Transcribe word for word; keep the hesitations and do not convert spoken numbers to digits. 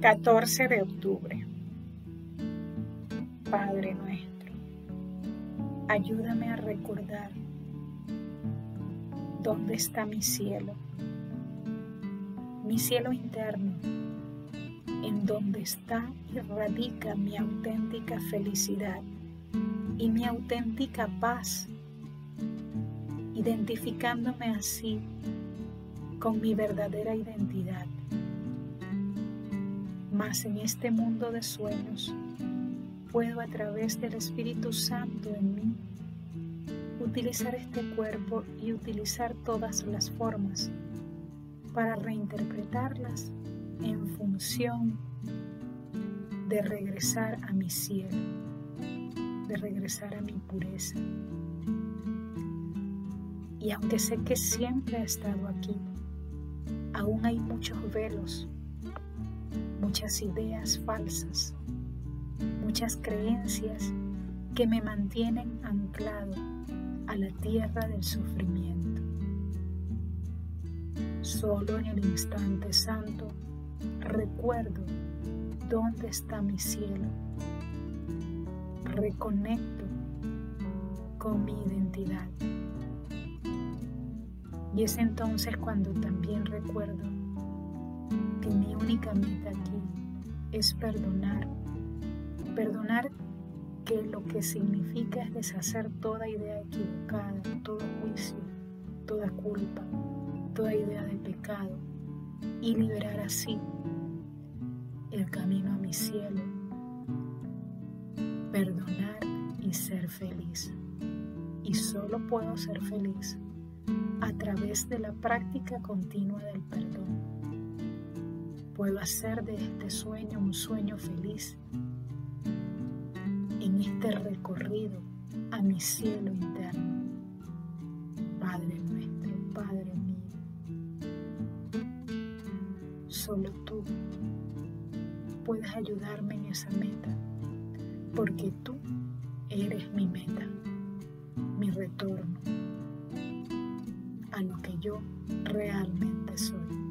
catorce de octubre. Padre nuestro, ayúdame a recordar dónde está mi cielo, mi cielo interno, en donde está y radica mi auténtica felicidad y mi auténtica paz, identificándome así con mi verdadera identidad. Mas en este mundo de sueños puedo, a través del Espíritu Santo en mí, utilizar este cuerpo y utilizar todas las formas para reinterpretarlas en función de regresar a mi cielo, de regresar a mi pureza. Y aunque sé que siempre ha estado aquí, aún hay muchos velos, muchas ideas falsas, muchas creencias que me mantienen anclado a la tierra del sufrimiento. Solo en el instante santo recuerdo dónde está mi cielo, reconecto con mi identidad. Y es entonces cuando también recuerdo que mi única meta aquí es perdonar. Perdonar, que lo que significa es deshacer toda idea equivocada, todo juicio, toda culpa, toda idea de pecado, y liberar así el camino a mi cielo. Perdonar y ser feliz. Y solo puedo ser feliz a través de la práctica continua del perdón. Puedo hacer de este sueño un sueño feliz en este recorrido a mi cielo interno. Padre nuestro, Padre mío, solo tú puedes ayudarme en esa meta, porque tú eres mi meta, mi retorno a lo que yo realmente soy.